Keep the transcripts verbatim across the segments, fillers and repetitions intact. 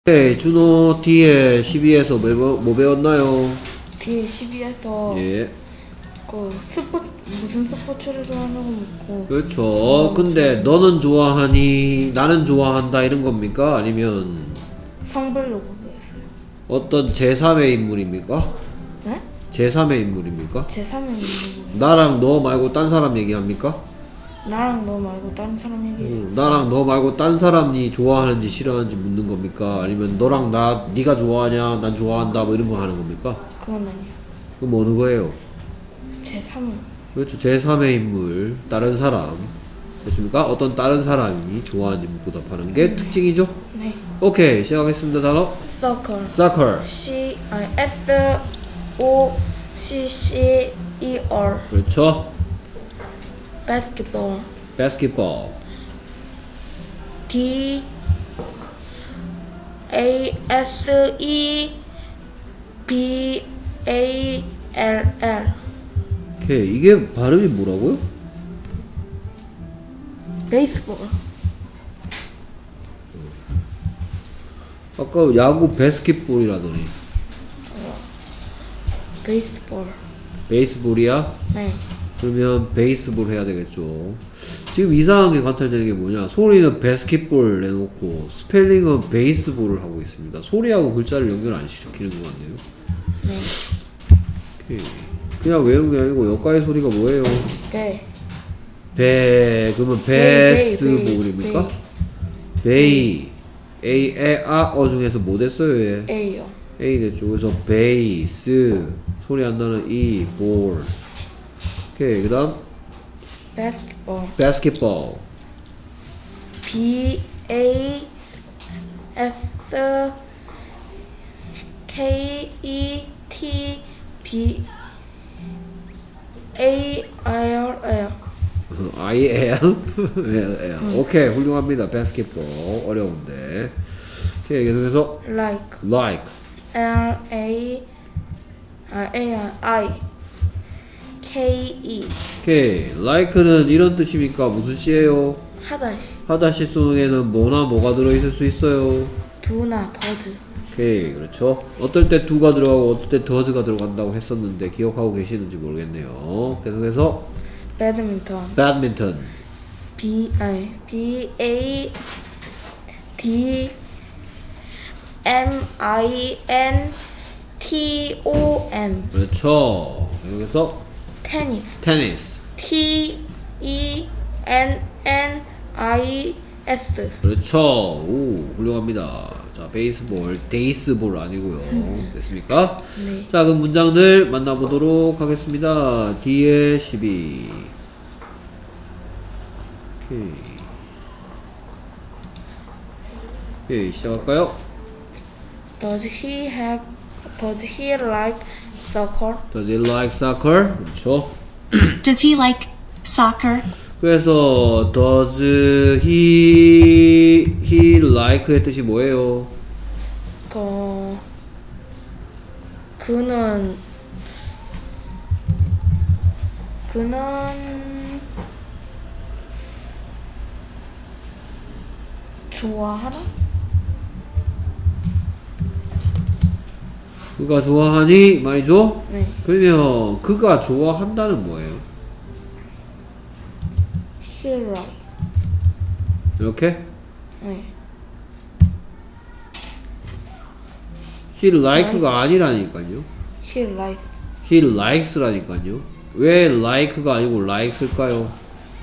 네, 준호 뒤에 십이에서 뭐, 뭐 배웠나요? 뒤에 십이에서 예. 그 스포 무슨 스포츠를 좋아하냐고 묻고. 그렇죠. 근데 너는 좋아하니 나는 좋아한다 이런 겁니까? 아니면 성별로 구분했어요. 어떤 제삼의 인물입니까? 네? 제삼의 인물입니까? 제삼의 인물이고 나랑 너 말고 딴 사람 얘기합니까? 나랑 너 말고 다른 사람 얘기. 음, 나랑 너 말고 딴 사람이 좋아하는지 싫어하는지 묻는 겁니까? 아니면 너랑 나 네가 좋아하냐 난 좋아한다 뭐 이런 거 하는 겁니까? 그건 아니야. 그럼 어느 거예요? 제삼. 그렇죠. 제삼의 인물 다른 사람 됐습니까? 어떤 다른 사람이 좋아하는지 묻고 답하는 게 특징이죠? 네. 오케이 시작하겠습니다. 단어 Soccer. soccer. C 아니 S O C C E R. 그렇죠. Basketball. basketball. D A S E B A L L. 오케이 이게 발음이 뭐라고요? 베이스볼. 아까 야구 바스켓볼이라더니 베이스볼. 베이스볼이야? 네. 그러면 베이스볼 해야 되겠죠. 지금 이상하게 관찰되는 게 뭐냐, 소리는 바스켓볼 내놓고 스펠링은 베이스볼을 하고 있습니다. 소리하고 글자를 연결 안 시키는 것 같네요. 네. 오케이. 그냥 외우는 게 아니고 여기까지 소리가 뭐예요? 네. 배 그러면 베이스볼입니까? 베이 A, 에, 아, 어 중에서 뭐 됐어요? 얘? A요. A 됐죠. 그래서 베이스 소리 안 나는 E 볼. 오케이. 그 다음 Basketball. basketball. B A S K E T B A R L. I L L L. 오케이 훌륭합니다. basketball 어려운데. 오케이 계속해서 Like. like. L A A R I K E. 오케이 like는 이런 뜻입니까? 무슨 시예요? 하다시. 하다시 속에는 뭐나 뭐가 들어있을 수 있어요? 두나 더즈. 오케이 그렇죠. 어떨 때 두가 들어가고 어떨 때 더즈가 들어간다고 했었는데 기억하고 계시는지 모르겠네요. 계속해서 배드민턴. badminton. B I B A D M I N T O N. 그렇죠. 계속해서 테니스. tennis. T E N N I S. 그렇죠. 오 훌륭합니다. 자 베이스볼 데이스볼 아니고요. 됐습니까? 네. 자 그럼 문장들 만나보도록 하겠습니다. D에 십이. 오케이. 오케이 시작할까요? Does he have Does he like soccer? Does he like soccer? 그렇죠. Does he like soccer? 그래서 does he he like의 뜻이 뭐예요? 그 그는 그는 좋아하나? 그가 좋아하니 말이죠? 네. 그러면 그가 좋아한다는 뭐예요? He like. 이렇게? 네. he like가 아니라니까요. He likes. he likes라니까요. 왜 like가 아니고 likes일까요?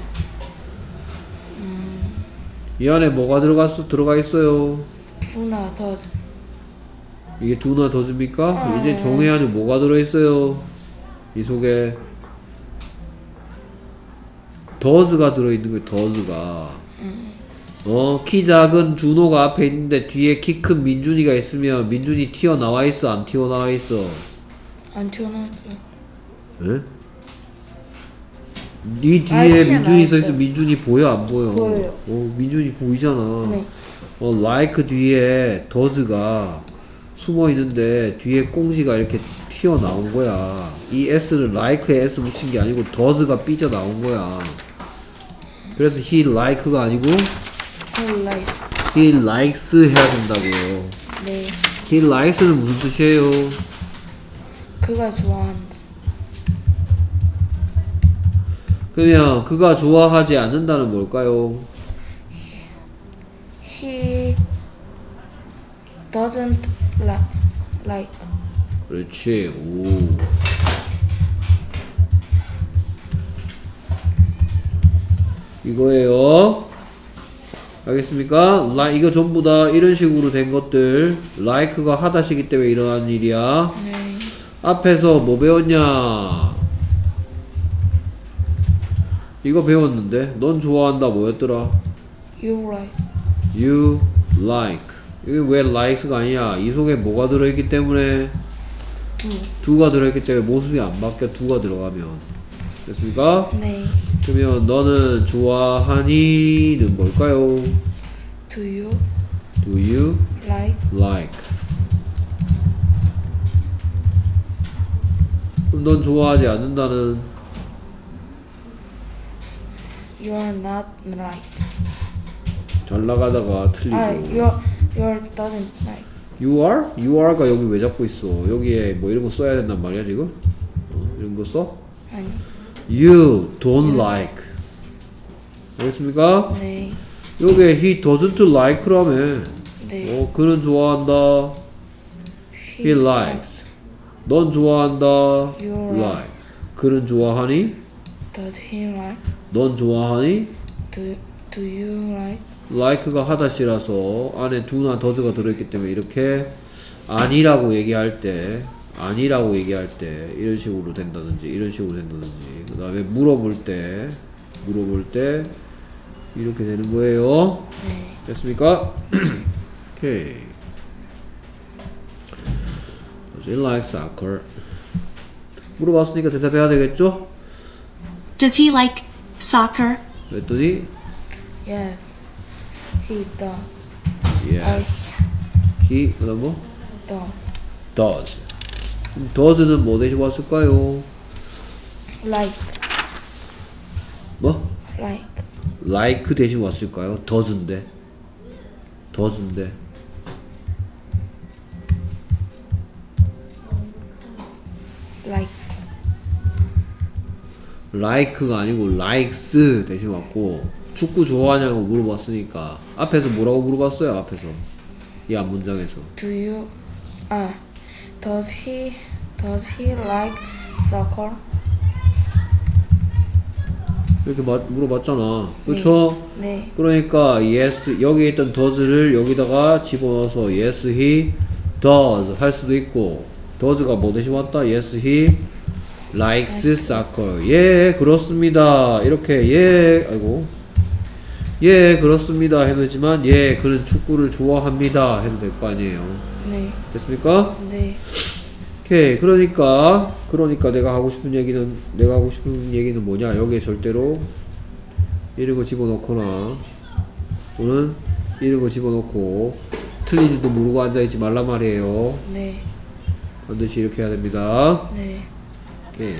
음, 이 안에 뭐가 들어갔어? 들어가 있어요? 두나 더즈. 이게 do나 does입니까? 아, 이제 네. 정해야죠. 뭐가 들어있어요? 이 속에 does가 들어있는 거예요. does가. 음. 어, 키 작은 준호가 앞에 있는데 뒤에 키 큰 민준이가 있으면 민준이 튀어나와 있어? 안 튀어나와 있어? 안 튀어나왔어요. 예? 네 뒤에 아, 튀어나와 민준이 서 있어요. 있으면 민준이 보여 안 보여? 보여요. 어, 민준이 보이잖아. 네. 어, like 뒤에 does가 숨어 있는데 뒤에 꽁지가 이렇게 튀어나온 거야. 이 s를 like에 s 붙인 게 아니고 does가 삐져 나온 거야. 그래서 he like가 아니고 He likes. he likes 해야 된다고요. 네. He likes는 무슨 뜻이에요? 그가 좋아한다. 그러면 그가 좋아하지 않는다는 뭘까요? He doesn't like like. 그렇지. 오. 이거예요. 알겠습니까? 라, 이거 전부 다 이런 식으로 된 것들 like가 하다시기 때문에 일어나는 일이야. 네. 앞에서 뭐 배웠냐? 이거 배웠는데 넌 좋아한다 뭐였더라? You like. You like. 이게 왜 likes가 아니야? 이 속에 뭐가 들어있기 때문에 Do. do가 들어있기 때문에 모습이 안 바뀌어. do가 들어가면 됐습니까? 네. 그러면 너는 좋아하니는 뭘까요? Do you Do you like? like? 그럼 넌 좋아하지 않는다는 You are not like. 잘 나가다가 틀리죠. 아, you you doesn't like. You are? You are가 여기 왜 잡고 있어? 여기에 뭐 이런 거 써야 된단 말이야 지금? 어, 이런 거 써? 아니. You don't like. 알겠습니까? 네. 여기에 he doesn't like라며. 네. 어, 그는 좋아한다. He likes. 넌 좋아한다. You like. 그는 좋아하니? Does he like? 넌 좋아하니? Do do you like? like가 하다시라서 안에 do나 does가 들어있기 때문에 이렇게 아니라고 얘기할 때 아니라고 얘기할 때 이런 식으로 된다든지 이런 식으로 된다든지 그 다음에 물어볼 때 물어볼 때 이렇게 되는 거예요. 네. 됐습니까? 오케이. Does he like soccer? 물어봤으니까 대답해야 되겠죠? Does he like soccer? 그랬더니 Yes. He does. yes. he 그 다음 뭐? Does. does. 그럼 does는 뭐 대신 왔을까요? Like. 뭐? Like. like 대신 왔을까요? does인데 does인데 Like. like가 아니고 likes 대신 왔고 축구 좋아하냐고 물어봤으니까 앞에서 뭐라고 물어봤어요? 앞에서 이 앞 문장에서 Do you? 아. Does he? Does he like soccer? 이렇게 마, 물어봤잖아. 그렇죠? 네. 그러니까 yes 여기 있던 does를 여기다가 집어넣어서 yes he does 할 수도 있고 does가 뭐 대신 왔다? yes he likes soccer. 예 그렇습니다. 이렇게 예 아이고 예 그렇습니다 해도 되지만 예 그는 축구를 좋아합니다 해도 될 거 아니에요. 네. 됐습니까? 네. 오케이. 그러니까 그러니까 내가 하고 싶은 얘기는 내가 하고 싶은 얘기는 뭐냐? 여기에 절대로 이런 거 집어넣거나 또는 이런 거 집어넣고 틀린지도 모르고 앉아있지 말란 말이에요. 네. 반드시 이렇게 해야 됩니다. 네. 오케이.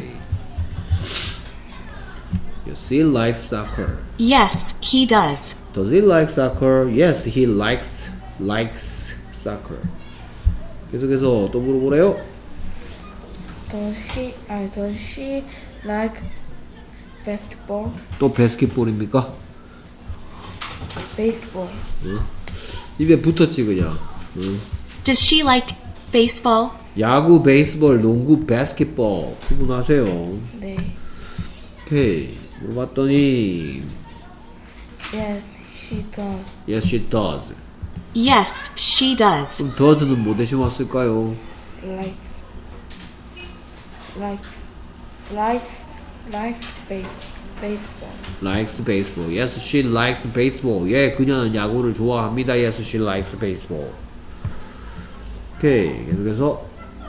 Yes, he likes soccer. Yes, he does. Does he like soccer? Yes, he likes likes soccer. 계속해서 또 물어보래요. Does he? 아, does she like basketball? 또 바스켓볼입니까? Baseball. 응? 입에 붙었지 그냥. 응? Does she like baseball? 야구, 베이스볼, 농구, 바스켓볼 구분하세요. 네. 오케이. 물어봤더니 Yes, she does. Yes, she does. Yes, she does. 그럼 does는 뭐 대신 왔을까요? Like. Like. Like. Like base. Baseball. Likes baseball. Yes, she likes baseball. 예, 그녀는 야구를 좋아합니다. Yes, she likes baseball. 오케이. 계속해서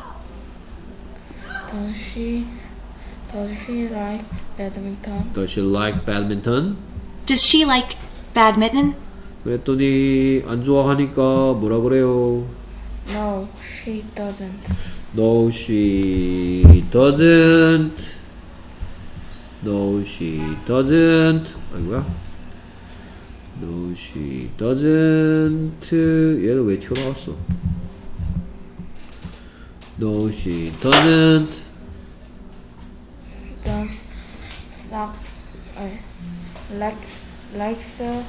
Does she? Does she like badminton? Does she like badminton? Does she like badminton? 그랬더니 안 좋아하니까 뭐라 그래요? No, she doesn't. No, she doesn't. No, she doesn't. 아이고야. No, she doesn't. 얘는 왜 튀어나왔어? No, she doesn't. Don't suck. Uh, like likes the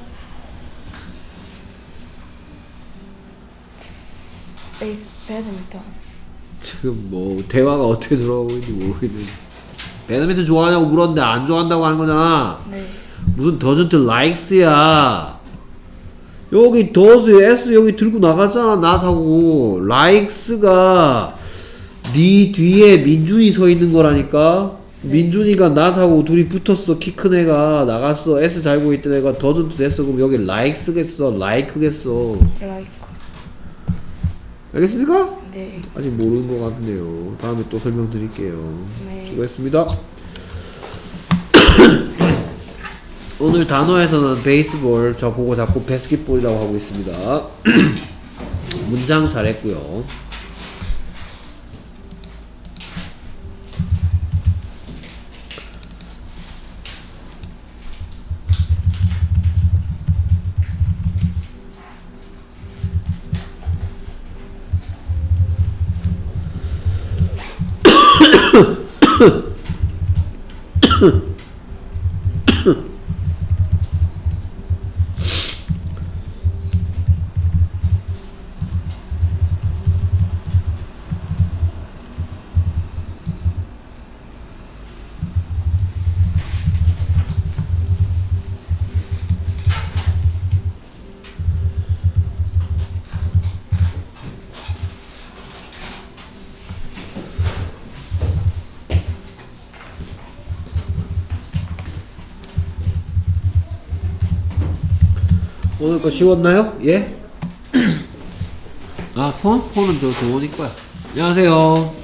base badminton. 지금 뭐 대화가 어떻게 돌아가고 있는지 모르겠는데 배드민턴 좋아하냐고 물었는데 안 좋아한다고 하는 거잖아. 네. 무슨 doesn't likes야. 여기 does s 여기 들고 나가잖아. not하고 likes가 네 뒤에 민준이 서 있는 거라니까. 네. 민준이가 not하고 둘이 붙었어. 키 큰 애가 나갔어. s 달고 있던 애가 doesn't 됐어. 그럼 여기 likes겠어 like겠어. Like. 알겠습니까? 네. 아직 모르는 것 같은데요. 다음에 또 설명드릴게요. 네. 수고했습니다. 오늘 단어에서는 베이스볼, 저 그거 자꾸 바스켓볼이라고 하고 있습니다. 문장 잘했고요. 오늘 거 쉬웠나요? 예? 아, 폰? 폰은 저 도원이 거야. 안녕하세요.